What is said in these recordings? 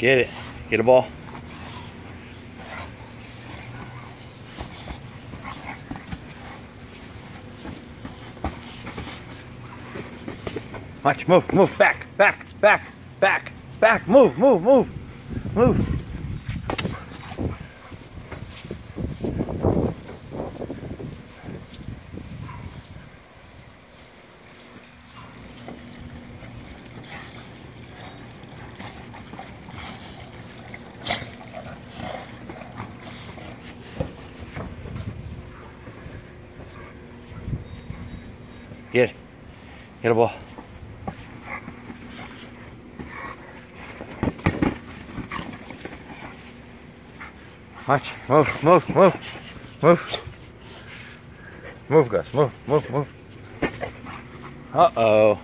Get it. Get a ball. Watch, move, move, back, back, back, back, back, move, move, move, move. Get it. Get a ball. Watch. Move, move, move, move. Move, Gus. Move, move, move. Uh-oh.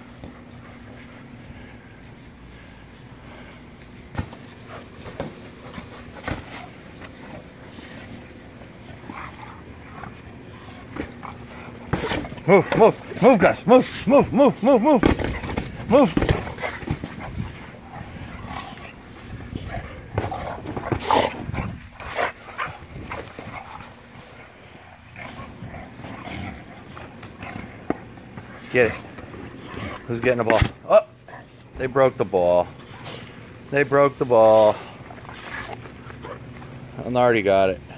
Move, move, move, Gus. Move, move, move, move, move. Move. Get it. Who's getting the ball? Oh, they broke the ball. They broke the ball. And already got it.